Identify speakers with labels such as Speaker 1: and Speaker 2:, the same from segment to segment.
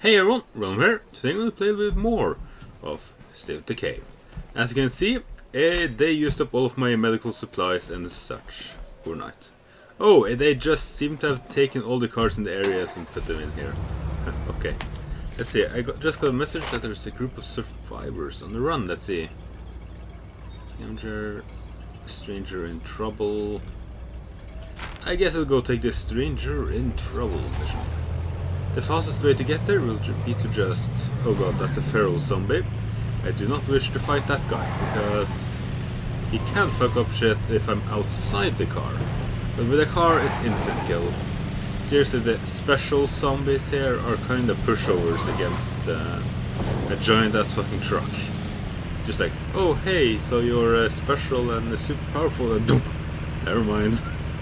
Speaker 1: Hey everyone, Ron here. Today I'm going to play a bit more of Decay. As you can see, they used up all of my medical supplies and such overnight. Oh, they just seem to have taken all the cars in the areas and put them in here. Okay, let's see. Just got a message that there's a group of survivors on the run. Let's see. Scavenger, stranger in trouble. I guess I'll go take this stranger in trouble mission. The fastest way to get there will be to just... Oh god, that's a feral zombie. I do not wish to fight that guy, because he can fuck up shit if I'm outside the car. But with a car, it's instant kill. Seriously, the special zombies here are kind of pushovers against a giant-ass fucking truck. Just like, oh hey, so you're special and super powerful, and doom, never mind.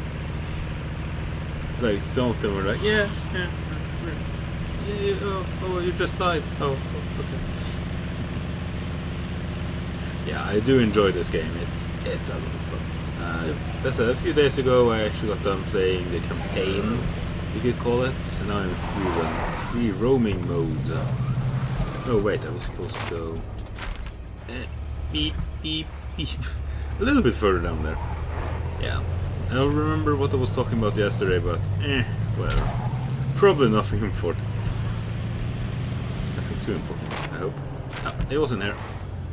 Speaker 1: It's like, some of them are like, yeah. Oh, you just died. Oh, okay. Yeah, I do enjoy this game. It's a lot of fun. That's a few days ago I actually got done playing the campaign, you could call it. And now I'm in free roaming mode. Oh wait, I was supposed to go beep beep beep a little bit further down there. Yeah, I don't remember what I was talking about yesterday, but well. Probably nothing important. Nothing too important, I hope. Ah, it wasn't there.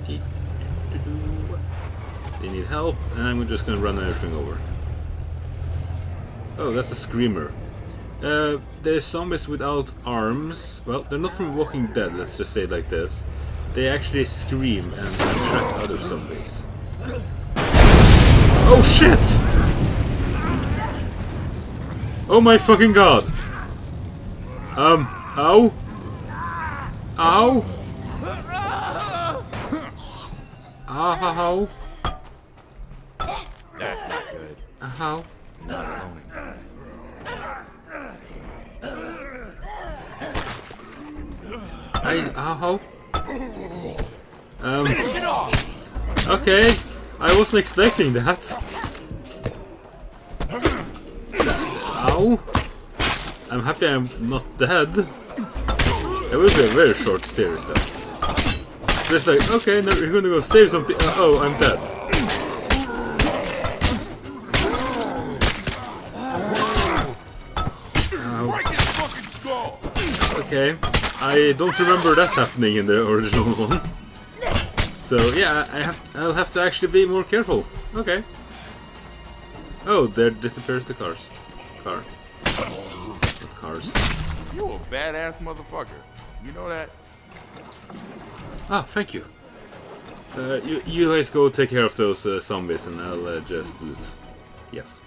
Speaker 1: They need help, and I'm just gonna run everything over. Oh, that's a screamer. They're zombies without arms. Well, they're not from Walking Dead, let's just say it like this. They actually scream and attract other zombies. Oh shit! Oh my fucking god! Ow? Ow? Ow?
Speaker 2: That's not good.
Speaker 1: Ow?
Speaker 2: Not alone.
Speaker 1: Ow? Okay, I wasn't expecting that. Ow? I'm happy I'm not dead. It will be a very short series though. Just like, okay, now you're gonna go save some people. Oh, I'm dead. Okay, I don't remember that happening in the original one. So yeah, I'll have to actually be more careful. Okay. Oh, there disappears the car. Cars.
Speaker 2: You a badass motherfucker. You know that?
Speaker 1: Ah, thank you. You guys go take care of those zombies and I'll just loot. Yes.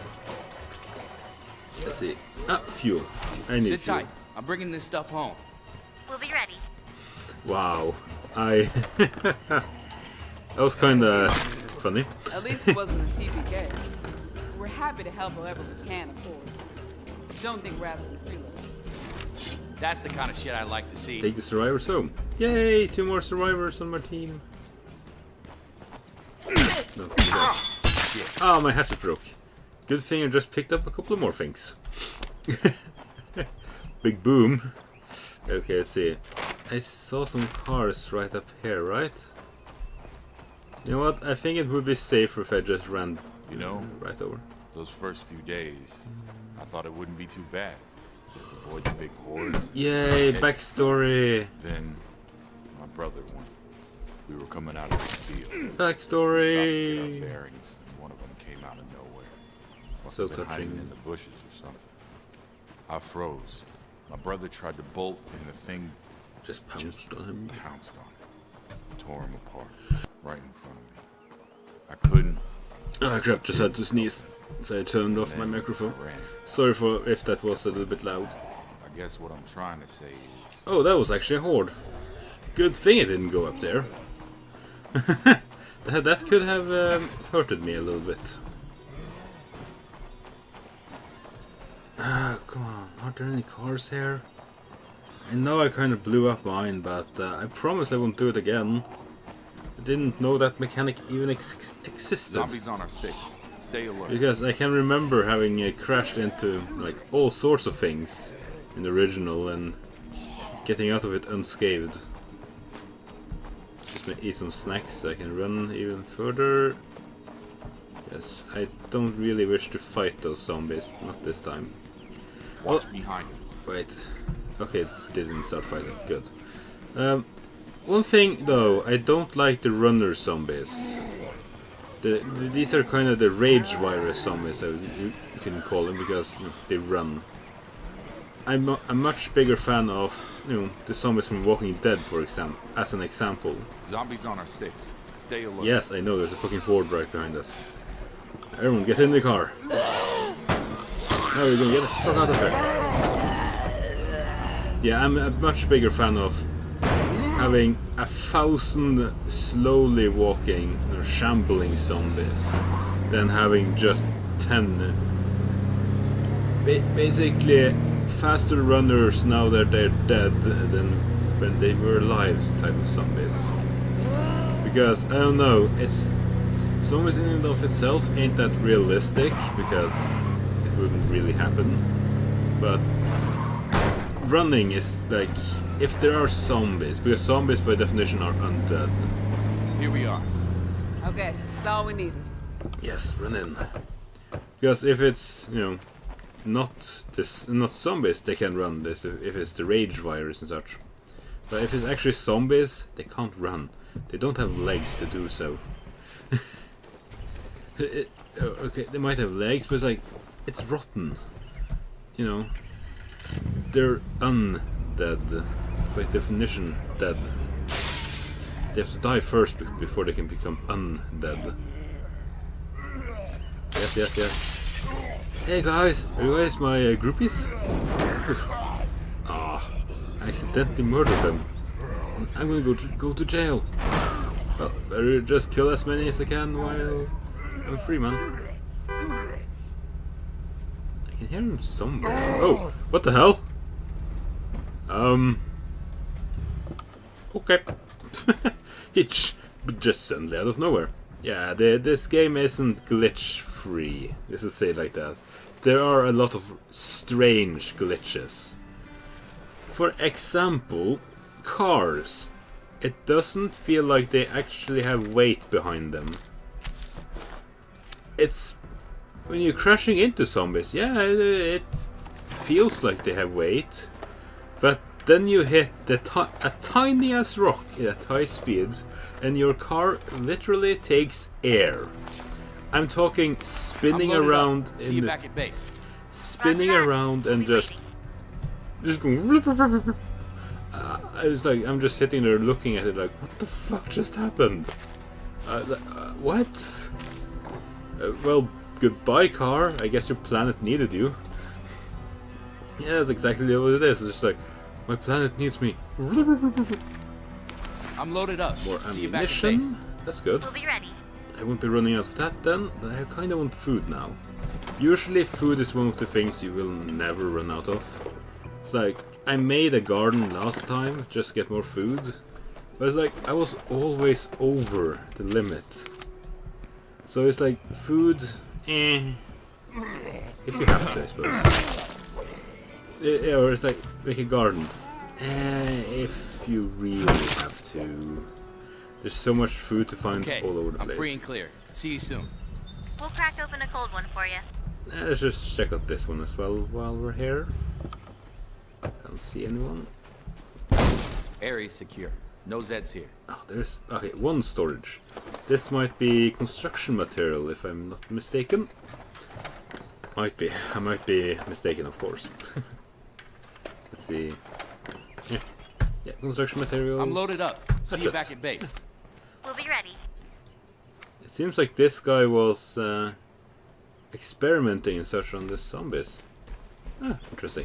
Speaker 1: Let's see. Ah, fuel. I need
Speaker 3: Sit
Speaker 1: fuel.
Speaker 3: tight. I'm bringing this stuff home.
Speaker 4: We'll be ready.
Speaker 1: Wow. That was kinda funny.
Speaker 5: At least it wasn't a TPK. We're happy to help however we can, of course. Don't think we're asking for freeload.
Speaker 3: That's the kind of shit I like to see.
Speaker 1: Take the survivors home. Yay! 2 more survivors on my team. No, oh, my hatchet broke. Good thing I just picked up a couple of more things. Big boom. Okay, let's see. I saw some cars right up here, right? You know what? I think it would be safer if I just ran, right over.
Speaker 2: Those first few days, I thought it wouldn't be too bad. Just avoid the big hordes.
Speaker 1: Yay, backstory.
Speaker 2: Then my brother went. We were coming out of the field.
Speaker 1: Backstory.
Speaker 2: We stopped to get our bearings, and one of them came out of nowhere. Must
Speaker 1: So
Speaker 2: have been hiding
Speaker 1: touching.
Speaker 2: in the bushes or something. I froze. My brother tried to bolt, and the thing
Speaker 1: Just pounced on him.
Speaker 2: pounced on it. Tore him apart. Right in front of me. I couldn't.
Speaker 1: Oh crap, just had to sneeze. So I turned off my microphone. Sorry for if that was a little bit loud.
Speaker 2: I guess what I'm trying to say is...
Speaker 1: Oh, that was actually a horde. Good thing it didn't go up there. That could have hurted me a little bit. Come on, aren't there any cars here? I know I kind of blew up mine, but I promise I won't do it again. I didn't know that mechanic even existed.
Speaker 2: Zombies on our 6. Stay alert.
Speaker 1: Because I can remember having crashed into like all sorts of things in the original, and getting out of it unscathed. Just gonna eat some snacks so I can run even further. Yes, I don't really wish to fight those zombies, not this time.
Speaker 2: Watch behind you.
Speaker 1: Wait. Okay, didn't start fighting. Good. One thing though, I don't like the runner zombies. These are kind of the rage virus zombies, you can call them, because they run. I'm a much bigger fan of the zombies from Walking Dead, for example, as an example.
Speaker 2: Zombies on our 6. Stay alert.
Speaker 1: Yes, I know. There's a fucking horde right behind us. Everyone, get in the car. Now we're gonna get the fuck out of here. Yeah, I'm a much bigger fan of having 1,000 slowly walking or shambling zombies than having just 10. Basically, faster runners now that they're dead than when they were alive type of zombies. Because, I don't know, zombies in and of itself ain't that realistic, because it wouldn't really happen. But running is like, if there are zombies, because zombies by definition are undead.
Speaker 2: Here we are.
Speaker 5: Okay, that's all we needed.
Speaker 1: Yes, run in. Because if it's, not zombies, they can run this if it's the rage virus and such. But if it's actually zombies, they can't run. They don't have legs to do so. Okay, they might have legs, but it's rotten. They're undead. It's by definition dead. They have to die first before they can become undead. Yes. Hey guys, are you guys my groupies? I accidentally murdered them. I'm gonna go to jail. Well, better just kill as many as I can while I'm free, man. I can hear him somewhere. Oh, what the hell? Okay. He just suddenly out of nowhere. Yeah, this game isn't glitch-free. Let's just say it like that. There are a lot of strange glitches. For example, cars. It doesn't feel like they actually have weight behind them. It's when you're crashing into zombies, yeah, it feels like they have weight, but then you hit a tiny ass rock at high speeds, and your car literally takes air. I'm talking spinning around
Speaker 3: See you back at base.
Speaker 1: Spinning around and just going. It's like I'm just sitting there looking at it like, what the fuck just happened? What? Well, goodbye car. I guess your planet needed you. Yeah, that's exactly what it is. It's just like, my planet needs me.
Speaker 3: I'm loaded up.
Speaker 1: More
Speaker 3: See you back at base.
Speaker 1: ammunition. That's good.
Speaker 4: We'll be ready.
Speaker 1: I won't be running out of that then, but I kind of want food now. Usually food is one of the things you will never run out of. It's like, I made a garden last time just to get more food, but it's like, I was always over the limit. So it's like, food, if you have to, I suppose. Or it's like, make a garden, if you really have to. There's so much food to find all over the place.
Speaker 3: I'm free and clear. See you soon.
Speaker 4: We'll crack open a cold one for you.
Speaker 1: Let's just check out this one as well while we're here. I don't see anyone.
Speaker 3: Area's secure. No Zeds here.
Speaker 1: Oh, there's... Okay, one storage. This might be construction material, if I'm not mistaken. Might be. I might be mistaken, of course. Let's see. Yeah, construction materials.
Speaker 3: I'm loaded up. See you back at base.
Speaker 4: We'll be ready.
Speaker 1: It seems like this guy was experimenting and such on the zombies. Interesting.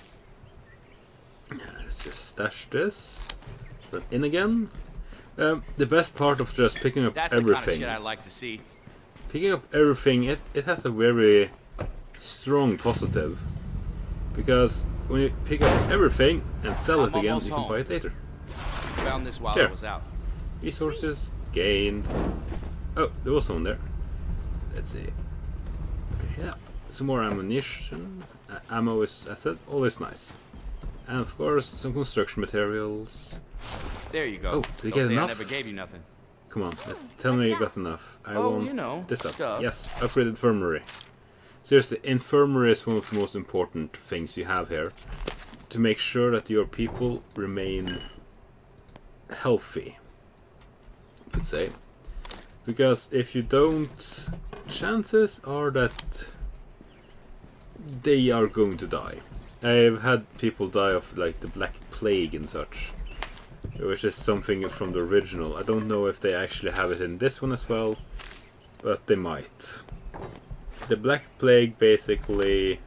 Speaker 1: Let's just stash this. Run in again. The best part of just picking up
Speaker 3: That's
Speaker 1: everything.
Speaker 3: the kind of shit I like to see.
Speaker 1: Picking up everything, it has a very strong positive. Because when you pick up everything and sell it again, you can buy it later.
Speaker 3: Found this while
Speaker 1: Here.
Speaker 3: I was out.
Speaker 1: Resources gained. Oh, there was someone there. Let's see. Yeah, some more ammunition. Ammo is, as I said, always nice. And of course, some construction materials.
Speaker 3: There you go.
Speaker 1: Oh, did you
Speaker 3: Don't
Speaker 1: get
Speaker 3: say
Speaker 1: enough?
Speaker 3: I never gave you nothing.
Speaker 1: Come on, tell me you got enough. I
Speaker 3: Oh,
Speaker 1: want
Speaker 3: you know,
Speaker 1: this up.
Speaker 3: stuff.
Speaker 1: Yes, upgraded infirmary. Seriously, infirmary is one of the most important things you have here. To make sure that your people remain healthy, you could say. Because if you don't, chances are that they are going to die. I've had people die of like the Black Plague and such, which is something from the original. I don't know if they actually have it in this one as well, but they might. The Black Plague basically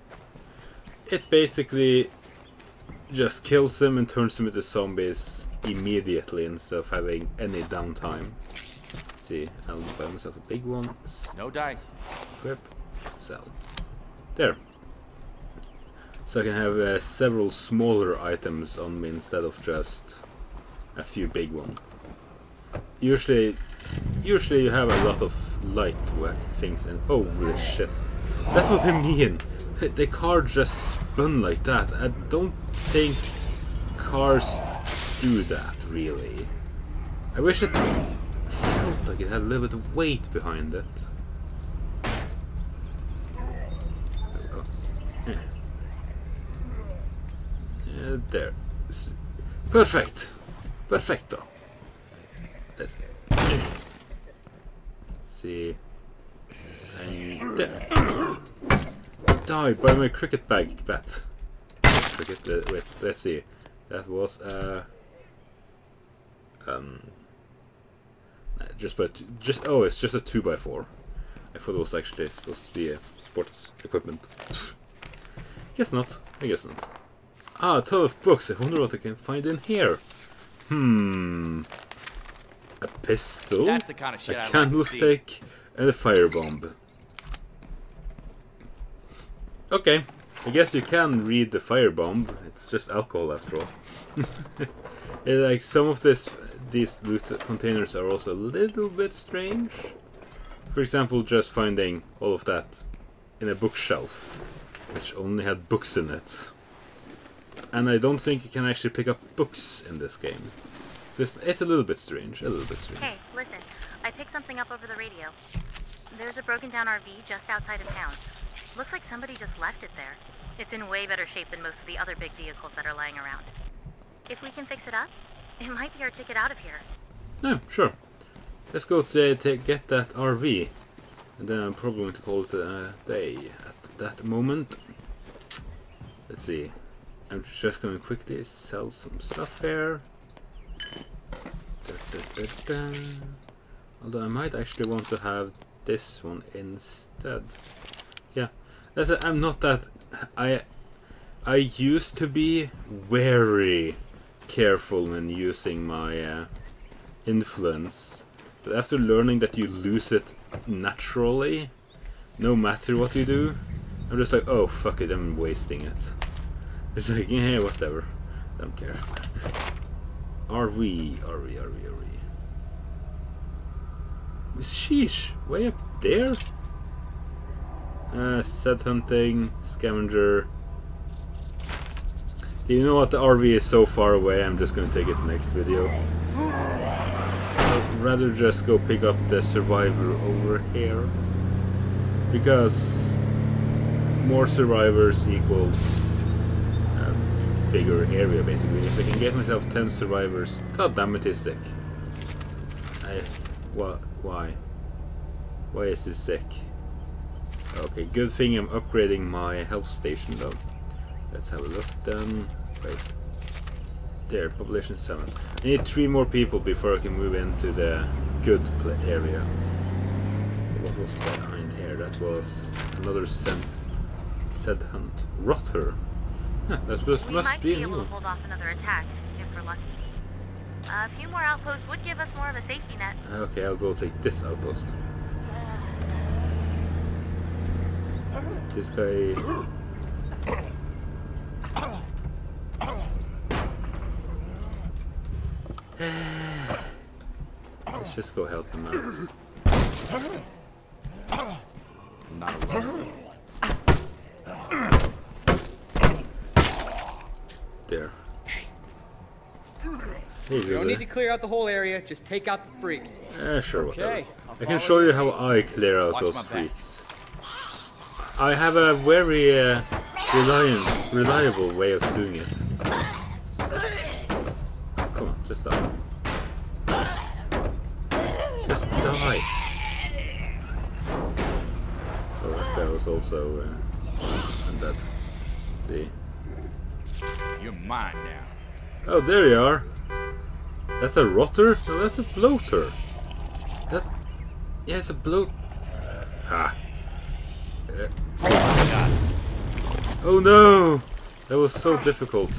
Speaker 1: just kills them and turns them into zombies immediately instead of having any downtime. Let's see, I'll buy myself a big one.
Speaker 3: No dice.
Speaker 1: Equip, sell. There. So I can have several smaller items on me instead of just a few big ones. Usually you have a lot of light things and holy shit. That's what I mean. The car just spun like that. I don't think cars do that really. I wish it felt like it had a little bit of weight behind it. There. Perfect. Perfecto. Let's see. And there. Die by my cricket bag bat. Cricket, let's see. That was it's just a 2x4. I thought it was actually supposed to be a sports equipment. Guess not. I guess not. Ah, a ton of books. I wonder what I can find in here. A pistol,
Speaker 3: That's the kind of shit
Speaker 1: a
Speaker 3: I like to
Speaker 1: candlestick, and a firebomb. Okay, I guess you can read the firebomb. It's just alcohol after all. Like some of these loot containers are also a little bit strange. For example, just finding all of that in a bookshelf, which only had books in it. And I don't think you can actually pick up books in this game. So it's a little bit strange,
Speaker 4: Hey, listen. I picked something up over the radio. There's a broken down RV just outside of town. Looks like somebody just left it there. It's in way better shape than most of the other big vehicles that are lying around. If we can fix it up, it might be our ticket out of here.
Speaker 1: No, sure. Let's go to get that RV. And then I'm probably going to call it a day at that moment. Let's see. I'm just going to quickly sell some stuff here. Although I might actually want to have this one instead. Yeah, I'm not that. I used to be very careful when using my influence, but after learning that you lose it naturally, no matter what you do, I'm just like, oh fuck it, I'm wasting it. It's like, yeah, whatever. Don't care. RV. Sheesh, way up there? Set hunting, scavenger. You know what, the RV is so far away, I'm just gonna take it next video. I'd rather just go pick up the survivor over here. Because more survivors equals bigger area, basically. If I can get myself 10 survivors, god damn it, he's sick. Why? Why is he sick? Okay, good thing I'm upgrading my health station though. Let's have a look then. Wait. There, population 7. I need 3 more people before I can move into the good area. What was behind here? That was another said hunt. Rotter. Huh, that must be
Speaker 4: able to hold off another attack if we're lucky. A few more outposts would give us more of a safety net.
Speaker 1: Okay, I'll go take this outpost. This guy. Let's just go help him out.
Speaker 3: Not alone.
Speaker 1: There. Hey,
Speaker 6: You don't need to
Speaker 1: Jose.
Speaker 6: clear out the whole area, just take out the freak.
Speaker 1: Sure, whatever.
Speaker 6: Okay,
Speaker 1: I can show you how I clear out
Speaker 3: Watch
Speaker 1: those
Speaker 3: my back.
Speaker 1: freaks. I have a very reliable way of doing it. Come on, just die. Just die. Oh, that guy was also undead. Let's see.
Speaker 2: You're mine now.
Speaker 1: Oh, there you are. That's a rotter? No, that's a bloater. That... Yeah, it's a bloat... Ah. Oh no! That was so difficult.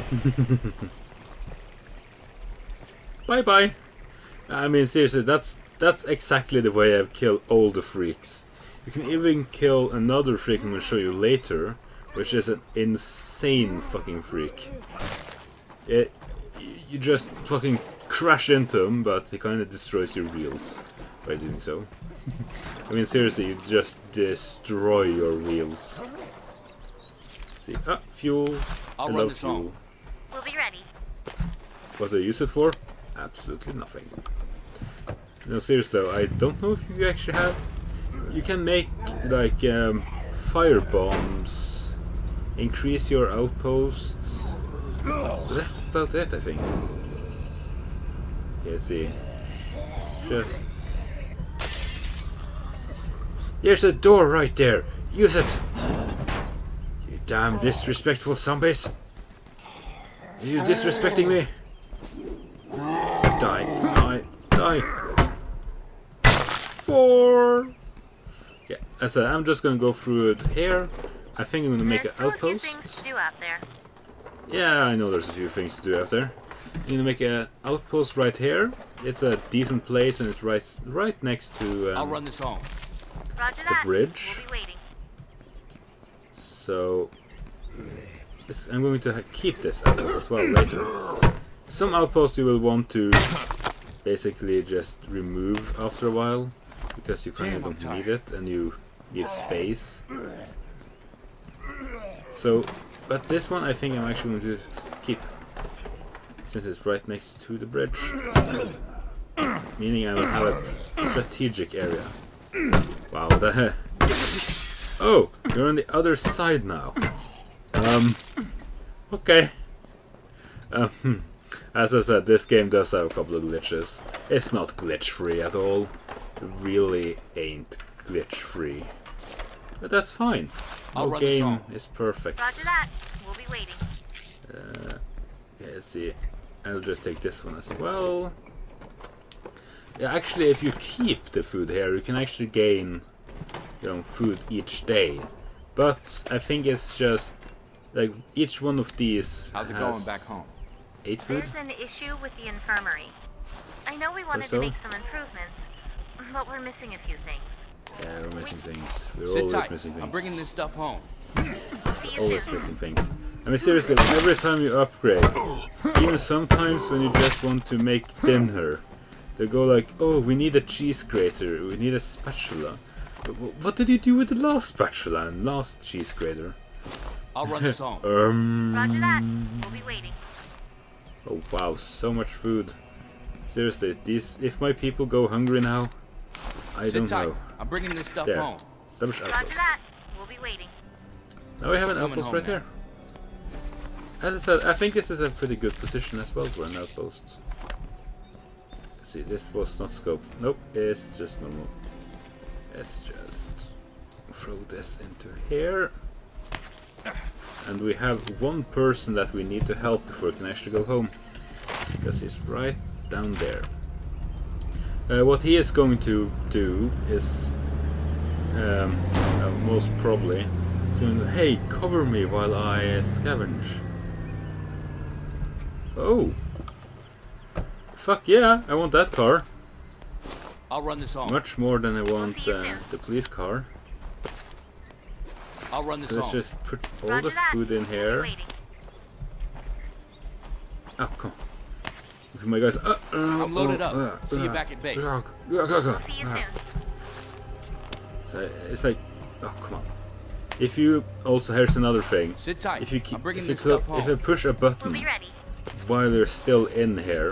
Speaker 1: Bye-bye. I mean, seriously, that's exactly the way I've killed all the freaks. You can even kill another freak I'm going to show you later, which is an insane fucking freak. You just fucking crash into him, but he kind of destroys your wheels by doing so. I mean, seriously, you just destroy your wheels. Let's see, fuel. I
Speaker 3: I'll run
Speaker 1: love
Speaker 3: this
Speaker 1: fuel.
Speaker 3: home.
Speaker 4: We'll be ready.
Speaker 1: What do I use it for? Absolutely nothing. No, seriously though, I don't know if you actually have... You can make, like, fire bombs, increase your outposts. But that's about it, I think. Okay, let's see. It's just... There's a door right there! Use it! You damn disrespectful zombies! Are you disrespecting me? Die, die, die! 4! Yeah, as I said, I'm just gonna go through it here. I think I'm gonna make an
Speaker 4: There's still a few
Speaker 1: outpost.
Speaker 4: things to do out there.
Speaker 1: Yeah, I know there's a few things to do out there. I'm gonna make an outpost right here. It's a decent place and it's right next to
Speaker 3: I'll run this home.
Speaker 4: Roger that.
Speaker 1: bridge.
Speaker 4: We'll be waiting.
Speaker 1: So I'm going to keep this outpost as well later. Some outposts you will want to basically just remove after a while because you kind of
Speaker 3: Damn, I'm
Speaker 1: don't need it and you need space. So, but this one I think I'm actually going to keep since it's right next to the bridge. Meaning I will have a strategic area. Wow, that... Oh, you're on the other side now. Okay. As I said, this game does have a couple of glitches. It's not glitch-free at all. It really ain't glitch-free. But that's fine.
Speaker 3: I'll
Speaker 1: No
Speaker 3: run this
Speaker 1: game
Speaker 3: home.
Speaker 1: is perfect.
Speaker 4: Roger that. We'll be waiting.
Speaker 1: Okay, let's see. I'll just take this one as well. Yeah, actually, if you keep the food here, you can actually gain, food each day. But I think it's just like each one of these
Speaker 3: How's it
Speaker 1: has
Speaker 3: going back home?
Speaker 1: 8 food.
Speaker 4: There's an issue with the infirmary. I know we wanted
Speaker 1: so?
Speaker 4: to make some improvements, but we're missing a few things.
Speaker 1: Yeah, we're missing things. We're
Speaker 3: Sit
Speaker 1: always
Speaker 3: tight.
Speaker 1: missing
Speaker 3: I'm
Speaker 1: things.
Speaker 3: bringing this stuff home.
Speaker 4: See you
Speaker 1: Always
Speaker 4: soon.
Speaker 1: missing things. I mean, seriously, every time you upgrade, even sometimes when you just want to make dinner, they go like, "Oh, we need a cheese grater. We need a spatula." But what did you do with the last spatula and last cheese grater?
Speaker 3: I'll run this home.
Speaker 4: Roger that. We'll be waiting.
Speaker 1: Oh wow, so much food. Seriously, if my people go hungry now, I
Speaker 3: Sit
Speaker 1: don't
Speaker 3: tight.
Speaker 1: know.
Speaker 3: I'm bringing this stuff
Speaker 1: There.
Speaker 3: home.
Speaker 1: Establish
Speaker 4: Roger
Speaker 1: outpost.
Speaker 4: that. We'll be waiting.
Speaker 1: Now we have an
Speaker 3: Coming
Speaker 1: outpost
Speaker 3: home
Speaker 1: right
Speaker 3: now.
Speaker 1: here. As I said, I think this is a pretty good position as well for an outpost. Let's see, this was not scoped. Nope, it's just normal. Let's just throw this into here. And we have one person that we need to help before we can actually go home. Because he's right down there. What he is going to do is, most probably, he's going to, hey, cover me while I scavenge. Oh! Fuck yeah, I want that car.
Speaker 3: I'll run this home.
Speaker 1: Much more than I want
Speaker 4: see you soon.
Speaker 1: the police car.
Speaker 3: I'll run this
Speaker 1: So let's
Speaker 3: home.
Speaker 1: just put all
Speaker 4: Roger
Speaker 1: the
Speaker 4: that.
Speaker 1: food in
Speaker 4: We'll be
Speaker 1: here.
Speaker 4: waiting.
Speaker 1: Oh, come on. Look at my guys.
Speaker 3: I'm loaded up. See you back at base.
Speaker 4: We'll see you soon.
Speaker 1: So it's like, oh come on. If you also, here's another thing.
Speaker 3: Sit tight.
Speaker 1: If you keep,
Speaker 3: I'm bringing
Speaker 1: if you
Speaker 3: this stuff home.
Speaker 1: if I push a
Speaker 4: We'll
Speaker 1: button
Speaker 4: be ready.
Speaker 1: while you're still in here,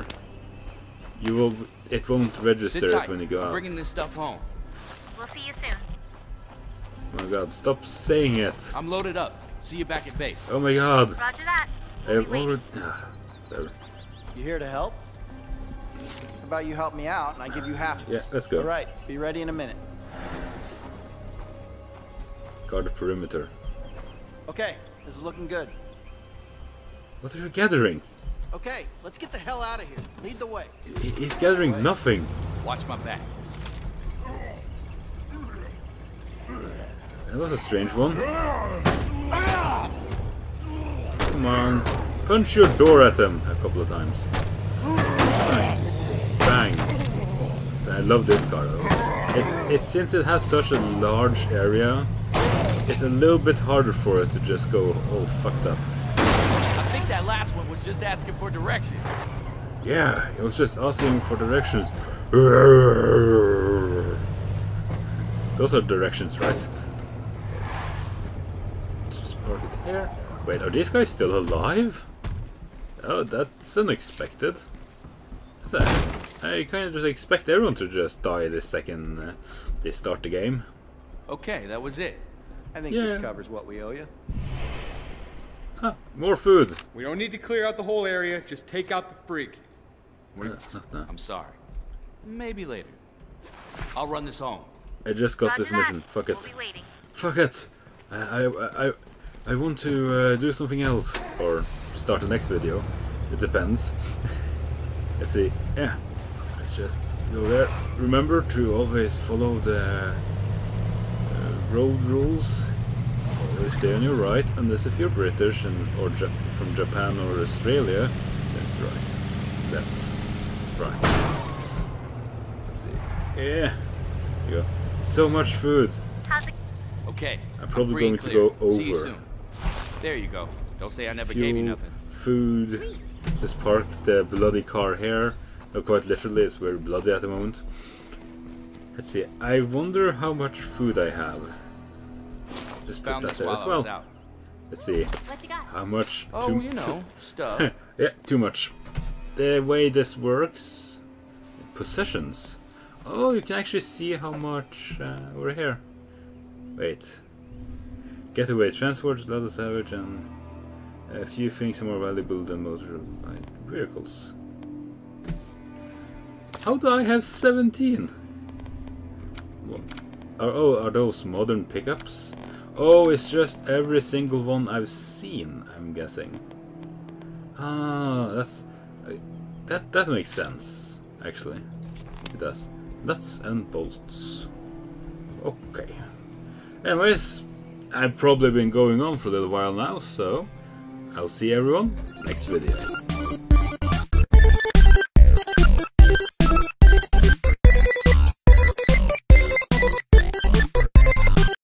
Speaker 1: it won't register
Speaker 3: Sit
Speaker 1: it
Speaker 3: tight.
Speaker 1: when you go
Speaker 3: I'm
Speaker 1: out.
Speaker 3: bringing this stuff home.
Speaker 4: We'll see you soon.
Speaker 1: Oh my god, stop saying it.
Speaker 3: I'm loaded up. See you back at base.
Speaker 1: Oh my god.
Speaker 4: Roger that.
Speaker 1: I have
Speaker 4: Wait.
Speaker 1: already... Sorry.
Speaker 7: You here to help? How about you help me out and I give you half?
Speaker 1: Yeah, let's go.
Speaker 7: All right, be ready in a minute.
Speaker 1: Guard the perimeter.
Speaker 7: Okay, this is looking good.
Speaker 1: What are you gathering?
Speaker 7: Okay, let's get the hell out of here. Lead the way.
Speaker 1: He's gathering nothing.
Speaker 3: Watch my back.
Speaker 1: That was a strange one. Come on. Punch your door at him a couple of times. Bang. Bang. I love this car though. It's since it has such a large area, it's a little bit harder for it to just go all fucked up.
Speaker 3: I think that last one was just asking for directions.
Speaker 1: Yeah, it was just asking for directions. Those are directions, right? Let's just park it here. Wait, are these guys still alive? Oh, that's unexpected. I kind of just expect everyone to just die the second they start the game.
Speaker 3: Okay, that was it.
Speaker 7: I think
Speaker 1: Yeah.
Speaker 7: this covers what we owe you.
Speaker 1: Ah, more food.
Speaker 6: We don't need to clear out the whole area, just take out the freak.
Speaker 1: No.
Speaker 3: I'm sorry. Maybe later. I'll run this home.
Speaker 1: I just got
Speaker 4: Roger
Speaker 1: this
Speaker 4: that.
Speaker 1: mission. Fuck
Speaker 4: We'll
Speaker 1: it.
Speaker 4: be waiting.
Speaker 1: Fuck it. I want to do something else or start the next video. It depends. Let's see. Yeah. Let's just go there. Remember to always follow the road rules. Always stay on your right, unless if you're British or from Japan or Australia. That's right. Left. Right. Let's see. Yeah. Here you go. So much food.
Speaker 4: How's it?
Speaker 3: Okay.
Speaker 1: I'm probably
Speaker 3: free and
Speaker 1: going to
Speaker 3: clear.
Speaker 1: go
Speaker 3: See you
Speaker 1: over.
Speaker 3: soon. There you go. Don't say I never gave you
Speaker 1: Fuel,
Speaker 3: nothing.
Speaker 1: food. Just park the bloody car here. No, quite literally, it's very bloody at the moment. Let's see. I wonder how much food I have. Just put
Speaker 3: Found
Speaker 1: that
Speaker 3: this
Speaker 1: there
Speaker 3: while
Speaker 1: as
Speaker 3: I was
Speaker 1: well.
Speaker 3: out.
Speaker 1: Let's see.
Speaker 4: What you got?
Speaker 1: How much?
Speaker 3: Oh, you know, stuff.
Speaker 1: Yeah, too much. The way this works, possessions. Oh, you can actually see how much over here. Wait. Getaway transports, lot of salvage, and a few things are more valuable than motorized vehicles. How do I have 17? What? Are those modern pickups? Oh, it's just every single one I've seen, I'm guessing. Ah, that makes sense, actually. It does. Nuts and bolts. Okay. Anyways, I've probably been going on for a little while now, so I'll see everyone next video.